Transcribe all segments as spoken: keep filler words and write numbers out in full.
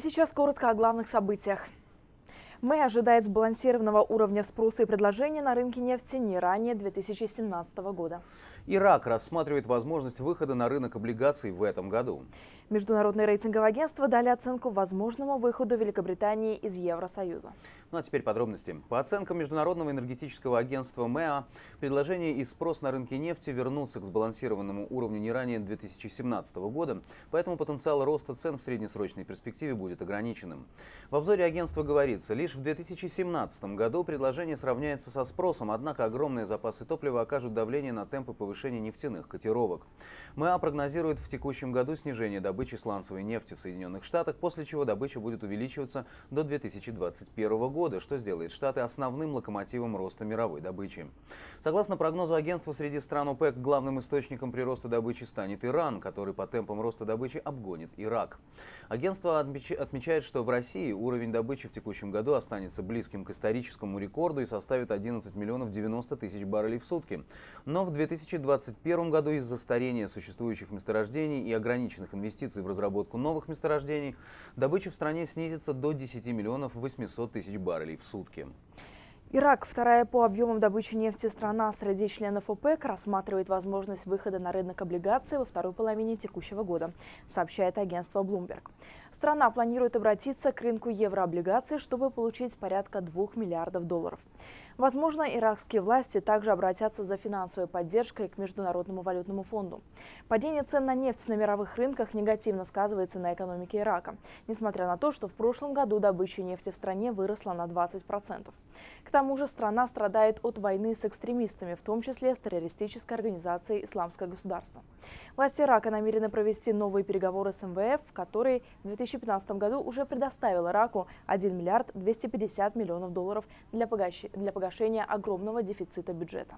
сейчас коротко о главных событиях. Мэй ожидает сбалансированного уровня спроса и предложения на рынке нефти не ранее две тысячи семнадцатого года. Ирак рассматривает возможность выхода на рынок облигаций в этом году. Международные рейтинговые агентства дали оценку возможному выходу Великобритании из Евросоюза. Ну а теперь подробности. По оценкам Международного энергетического агентства МЭА, предложение и спрос на рынке нефти вернутся к сбалансированному уровню не ранее две тысячи семнадцатого года, поэтому потенциал роста цен в среднесрочной перспективе будет ограниченным. В обзоре агентства говорится, лишь в две тысячи семнадцатом году предложение сравняется со спросом, однако огромные запасы топлива окажут давление на темпы повышения нефтяных котировок. МЭА прогнозирует в текущем году снижение добычи сланцевой нефти в Соединенных Штатах, после чего добыча будет увеличиваться до две тысячи двадцать первого года, что сделает Штаты основным локомотивом роста мировой добычи. Согласно прогнозу агентства, среди стран ОПЕК главным источником прироста добычи станет Иран, который по темпам роста добычи обгонит Ирак. Агентство отмечает, что в России уровень добычи в текущем году останется близким к историческому рекорду и составит одиннадцать миллионов девяносто тысяч баррелей в сутки. Но в две тысячи двадцать первом году из-за старения существующих месторождений и ограниченных инвестиций в разработку новых месторождений добыча в стране снизится до десяти миллионов восьмисот тысяч баррелей в сутки. Ирак, вторая по объемам добычи нефти страна среди членов ОПЕК, рассматривает возможность выхода на рынок облигаций во второй половине текущего года, сообщает агентство Bloomberg. Страна планирует обратиться к рынку еврооблигаций, чтобы получить порядка двух миллиардов долларов. Возможно, иракские власти также обратятся за финансовой поддержкой к Международному валютному фонду. Падение цен на нефть на мировых рынках негативно сказывается на экономике Ирака, несмотря на то, что в прошлом году добыча нефти в стране выросла на двадцать процентов. К тому же страна страдает от войны с экстремистами, в том числе с террористической организацией «Исламское государство». Власти Ирака намерены провести новые переговоры с эм вэ эф, который в две тысячи пятнадцатом году уже предоставил Ираку один миллиард двести пятьдесят миллионов долларов для погашения для погашения огромного дефицита бюджета.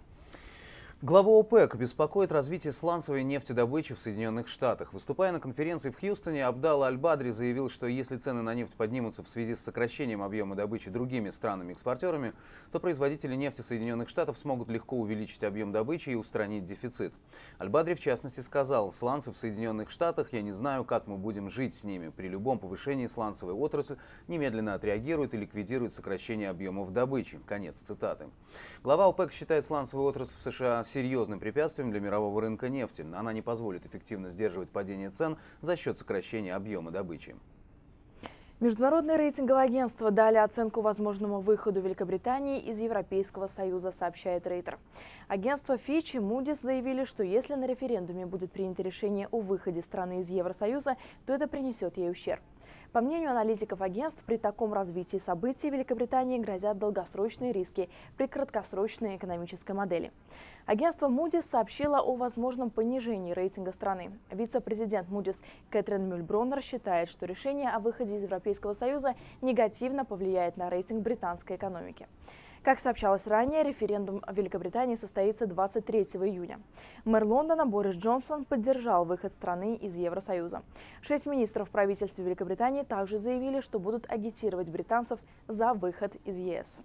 Глава ОПЕК беспокоит развитие сланцевой нефтедобычи в Соединенных Штатах. Выступая на конференции в Хьюстоне, Абдалла Аль-Бадри заявил, что если цены на нефть поднимутся в связи с сокращением объема добычи другими странами-экспортерами, то производители нефти Соединенных Штатов смогут легко увеличить объем добычи и устранить дефицит. Аль-Бадри в частности сказал: сланцы в Соединенных Штатах, я не знаю, как мы будем жить с ними. При любом повышении сланцевой отрасль немедленно отреагирует и ликвидирует сокращение объемов добычи. Конец цитаты. Глава ОПЕК считает сланцевую отрасль в США серьезным препятствием для мирового рынка нефти. Она не позволит эффективно сдерживать падение цен за счет сокращения объема добычи. Международные рейтинговые агентства дали оценку возможному выходу Великобритании из Европейского Союза, сообщает Рейтер. Агентства Fitch и Moody's заявили, что если на референдуме будет принято решение о выходе страны из Евросоюза, то это принесет ей ущерб. По мнению аналитиков агентств, при таком развитии событий Великобритании грозят долгосрочные риски при краткосрочной экономической модели. Агентство Moody's сообщило о возможном понижении рейтинга страны. Вице-президент Moody's Кэтрин Мюльбронер считает, что решение о выходе из Европейского Союза негативно повлияет на рейтинг британской экономики. Как сообщалось ранее, референдум в Великобритании состоится двадцать третьего июня. Мэр Лондона Борис Джонсон поддержал выход страны из Евросоюза. Шесть министров в правительстве Великобритании также заявили, что будут агитировать британцев за выход из е эс.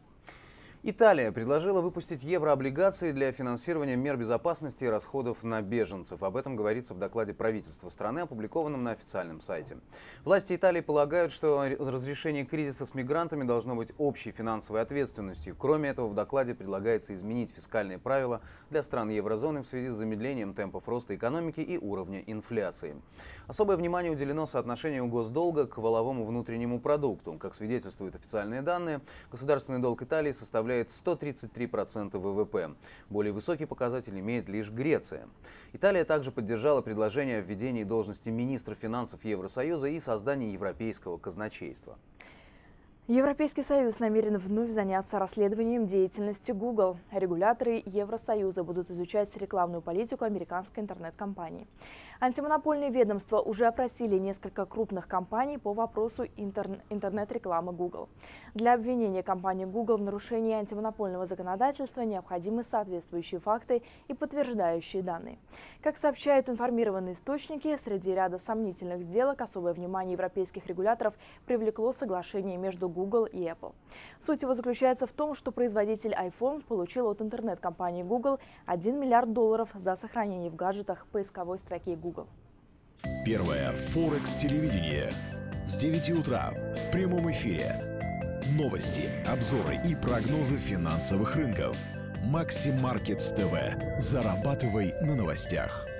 Италия предложила выпустить еврооблигации для финансирования мер безопасности и расходов на беженцев. Об этом говорится в докладе правительства страны, опубликованном на официальном сайте. Власти Италии полагают, что разрешение кризиса с мигрантами должно быть общей финансовой ответственностью. Кроме этого, в докладе предлагается изменить фискальные правила для стран еврозоны в связи с замедлением темпов роста экономики и уровня инфляции. Особое внимание уделено соотношению госдолга к валовому внутреннему продукту. Как свидетельствуют официальные данные, государственный долг Италии составляет сто тридцать три процента вэ вэ пэ. Более высокий показатель имеет лишь Греция. Италия также поддержала предложение о введении должности министра финансов Евросоюза и создании европейского казначейства. Европейский Союз намерен вновь заняться расследованием деятельности Google. Регуляторы Евросоюза будут изучать рекламную политику американской интернет-компании. Антимонопольные ведомства уже опросили несколько крупных компаний по вопросу интер... интернет-рекламы Google. Для обвинения компании Google в нарушении антимонопольного законодательства необходимы соответствующие факты и подтверждающие данные. Как сообщают информированные источники, среди ряда сомнительных сделок особое внимание европейских регуляторов привлекло соглашение между Google и Apple. Суть его заключается в том, что производитель iPhone получил от интернет-компании Google один миллиард долларов за сохранение в гаджетах поисковой строки Google. Первое Форекс телевидение. с девяти утра в прямом эфире. Новости, обзоры и прогнозы финансовых рынков. Макси Маркетс ТВ. Зарабатывай на новостях.